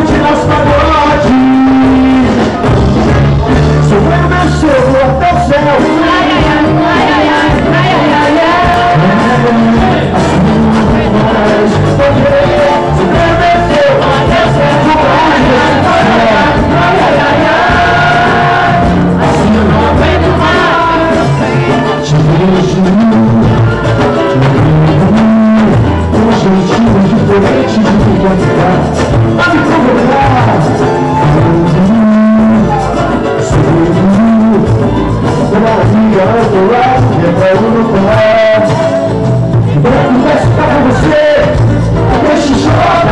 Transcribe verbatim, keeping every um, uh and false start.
curte nosso pagode. Sou eu descer, eu vou até o céu. Ai, ai, ai, ai, ai, ai, ai, ai, ai. Assim mais, porque sou eu descer, eu vou até o céu. Ai, ai, ai, ai, ai, ai. Assim eu não aguento mais. Te vejo, com um jeitinho diferente de me encontrar. A me provocar. Uma amiga ao teu lado, que é pra eu não falar. Eu começo pra você, deixa o chão.